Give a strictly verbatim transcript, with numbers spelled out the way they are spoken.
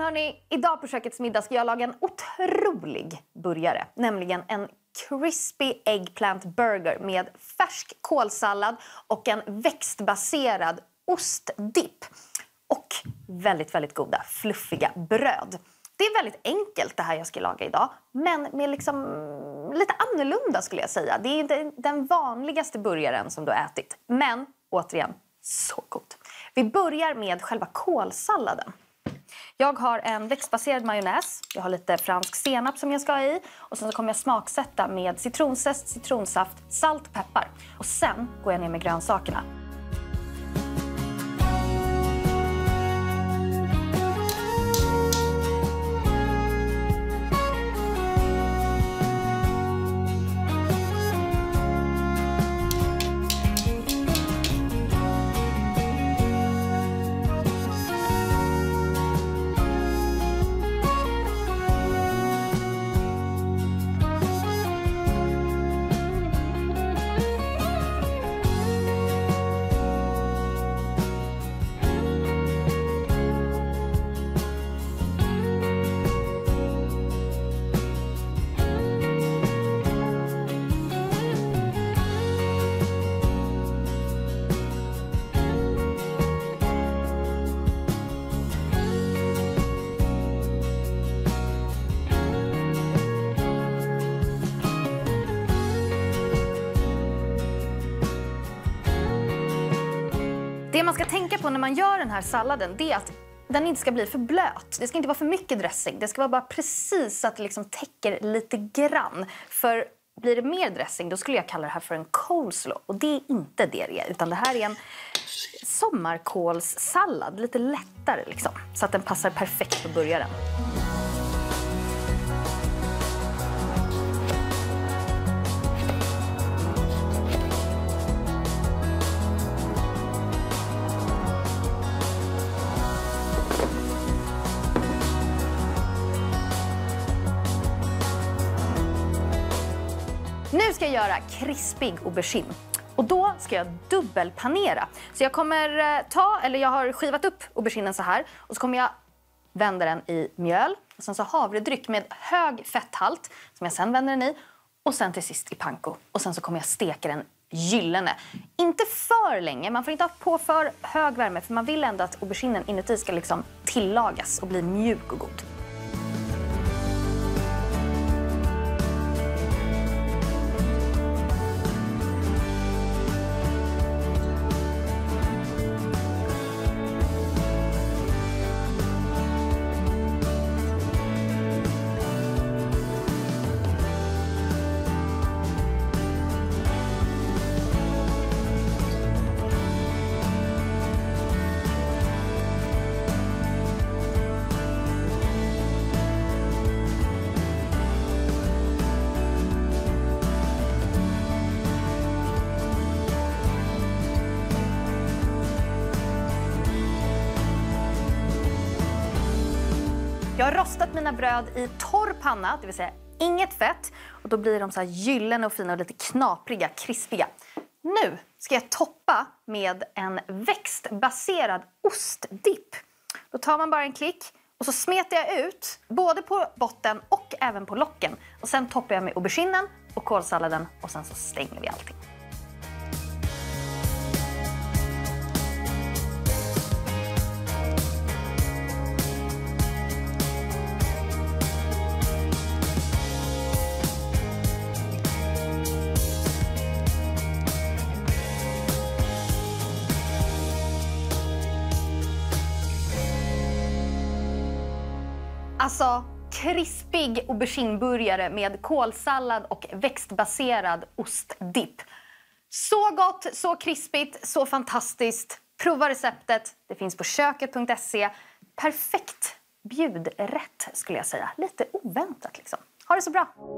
hörni, idag på Kökets middag ska jag laga en otrolig burgare. Nämligen en crispy eggplant burger med färsk kålsallad och en växtbaserad ostdipp. Och väldigt, väldigt goda, fluffiga bröd. Det är väldigt enkelt det här jag ska laga idag. Men med liksom lite annorlunda skulle jag säga. Det är inte den vanligaste burgaren som du har ätit. Men återigen, så gott. Vi börjar med själva kålsalladen. Jag har en växtbaserad majonnäs. Jag har lite fransk senap som jag ska ha i. Och sen så kommer jag smaksätta med citronzest, citronsaft, salt, peppar. Och sen går jag ner med grönsakerna. Det man ska tänka på när man gör den här salladen, det är att den inte ska bli för blöt. Det ska inte vara för mycket dressing. Det ska vara bara precis så att det liksom täcker lite grann. För blir det mer dressing, då skulle jag kalla det här för en coleslaw. Och det är inte det det är, utan det här är en sommarkålssallad. Lite lättare liksom, så att den passar perfekt på burgaren. Nu ska jag göra krispig aubergine. Och då ska jag dubbelpanera. Så jag kommer ta, eller jag har skivat upp auberginen så här. Och så kommer jag vända den i mjöl. Och sen så havredryck med hög fetthalt som jag sen vänder den i. Och sen till sist i panko. Och sen så kommer jag steka den gyllene. Inte för länge, man får inte ha på för hög värme. För man vill ändå att auberginen inuti ska liksom tillagas och bli mjuk och god. Jag har rostat mina bröd i torr panna, det vill säga inget fett. Och då blir de så här gyllene och fina och lite knapriga, krispiga. Nu ska jag toppa med en växtbaserad ostdipp. Då tar man bara en klick och så smetar jag ut både på botten och även på locken. Och sen toppar jag med auberginen och kålsalladen och sen så stänger vi allting. Alltså, krispig aubergineburgare med kålsallad och växtbaserad ostdipp. Så gott, så krispigt, så fantastiskt. Prova receptet. Det finns på köket punkt se. Perfekt bjudrätt skulle jag säga. Lite oväntat liksom. Ha det så bra!